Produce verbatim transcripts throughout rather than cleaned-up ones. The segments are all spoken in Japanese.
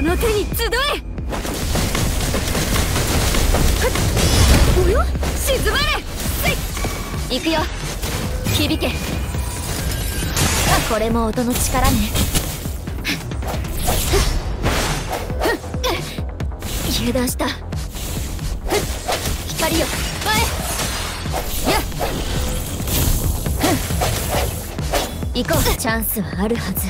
の手に集え。およ、静まれ。行くよ、響け。これも音の力ね。油断した。光よ、前。やっ、行こう。チャンスはあるはず。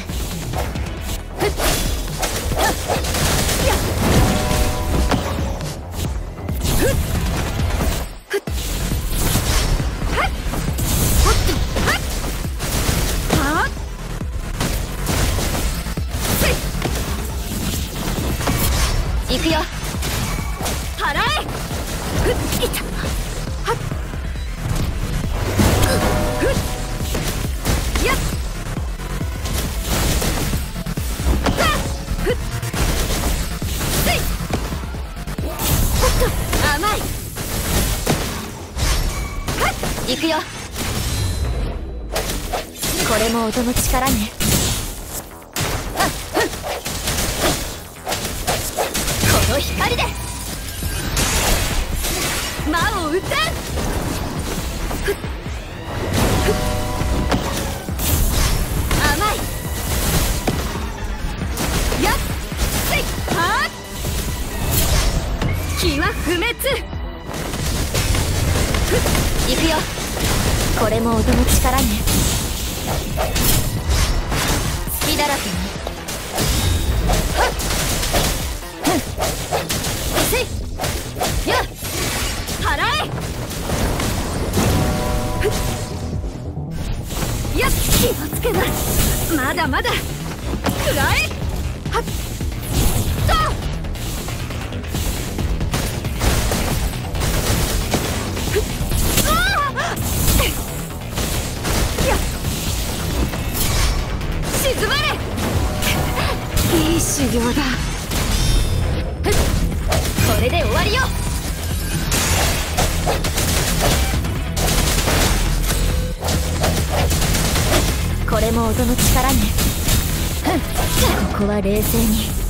行くよ、払え。ふっ、いた。はっ、ふっ、やっ、はっ、ふっ、せい。ほっと、甘い。はっ、行くよ。これも音の力ね。この光で魔を打たん。ふっふっ、甘い。やっ、せい。はっ、気は不滅。ふっ、行くよ。これも音の力ね。隙だらけに。はっ、せい。やっ、払え。ふっ、やっ、気をつけな。まだまだ。くらえ。はっ、と。ふっ、ああ。やっ、静まれ。いい修行だ。これで終わりよ。これも音の力ね。ここは冷静に。